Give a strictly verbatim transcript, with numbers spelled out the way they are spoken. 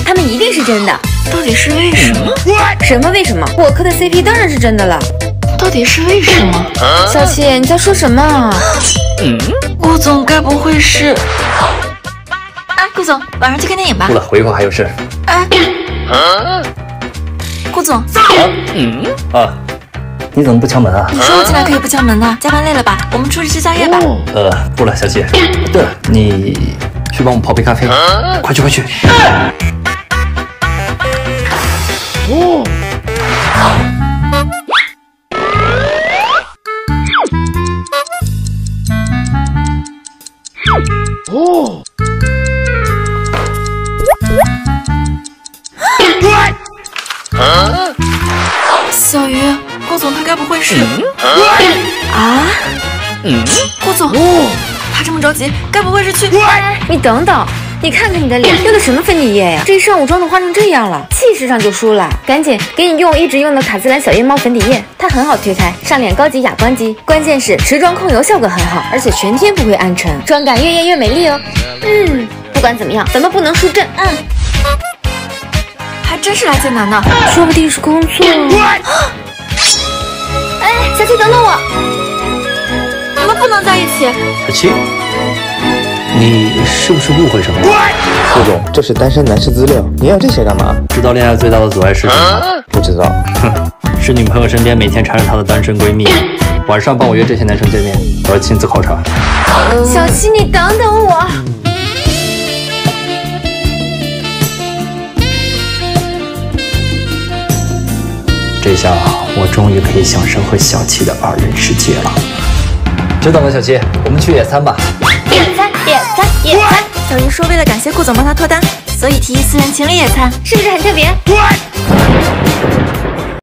他们一定是真的。 到底是为什么？ 什么为什么？我磕的 C P 当然是真的了。 到底是为什么？ 小七，你在说什么？ 嗯，顾总该不会是……哎，顾总，晚上去看电影吧。 不了，我一会儿还有事。 哎，顾总。 啊，嗯啊，你怎么不敲门啊？ 你说我进来可以不敲门呢？加班累了吧？我们出去吃宵夜吧。 呃，不了，小七。对了，你去帮我泡杯咖啡，快去快去。哦。哦。 小鱼，顾总他该不会是……啊？ 嗯， 顾总，他这么着急，该不会是去…… 你等等，你看看你的脸，用的什么粉底液呀？这一上午妆都化成这样了，气势上就输了。赶紧给你用一直用的卡姿兰小夜猫粉底液，它很好推开，上脸高级哑光肌，关键是持妆控油效果很好，而且全天不会暗沉，妆感越艳越美丽哦。嗯，不管怎么样，咱们不能输阵。嗯。 还真是来艰难的， 说不定是工作。哎，小七，等等我！ 你们不能在一起。 小七，你是不是误会什么了？ 顾总，这是单身男士资料，你要这些干嘛？ 知道恋爱最大的阻碍是什么？ 不知道。 哼，是女朋友身边每天缠着她的单身闺蜜，晚上帮我约这些男生见面，我要亲自考察。 小七，你等等我。 这下我终于可以享受和小七的二人世界了。知道了，小七，我们去野餐吧。 野餐，野餐，野餐。 小鱼说，为了感谢顾总帮他脱单，所以提议私人情侣野餐， 是不是很特别？